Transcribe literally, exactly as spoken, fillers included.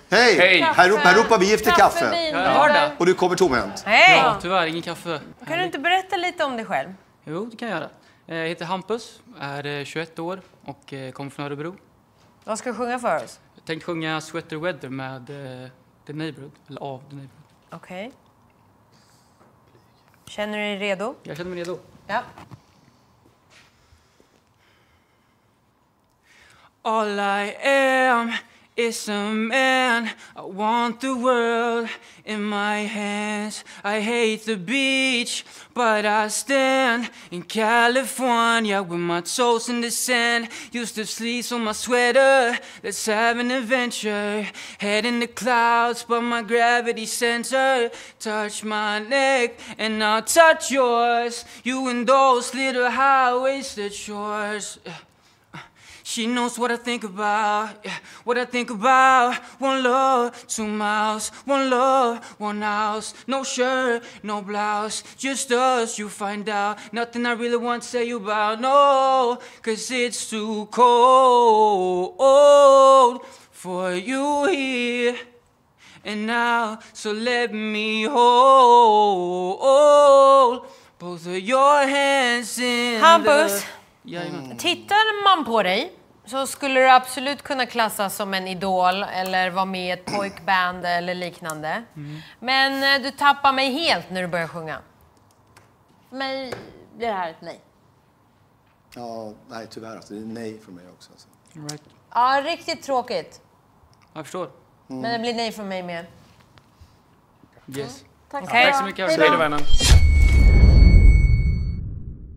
Hej! Hej. Här, här ropar vi efter kaffe. Kaffe, Jag har det. Och du kommer tomhänt. Hej! Ja, tyvärr, ingen kaffe. Kan du inte berätta lite om dig själv? Jo, det kan jag göra. Jag heter Hampus, är tjugoett år och kommer från Örebro. Vad ska du sjunga för oss? Jag tänkte sjunga Sweater Weather med uh, The Neighborhood, eller av The Neighborhood. Okej. Okay. Känner du dig redo? Jag känner mig redo. Ja. All I am is a man. I want the world in my hands. I hate the beach, but I stand in California with my toes in the sand. Used to sleep on my sweater. Let's have an adventure. Head in the clouds, but my gravity center. Touch my neck and I'll touch yours. You and those little high-waisted shorts. She knows what I think about, yeah, what I think about. One love, two mouths, one love, one house. No shirt, no blouse, just us, you find out. Nothing I really want to say about, no. Cause it's too cold for you here and now. So let me hold both of your hands in Hampus, the... Jajamän. tittar man på dig så skulle du absolut kunna klassas som en idol eller vara med i ett pojkband eller liknande. Mm. Men eh, du tappar mig helt när du börjar sjunga. För mig blir det här ett nej. Ja, nej tyvärr. Alltså, det är nej för mig också. Alltså. Right. Ja, riktigt tråkigt. Jag förstår. Mm. Men det blir nej för mig med. Yes. Tack, okay. Tack så mycket. Hej Hej då, vännen.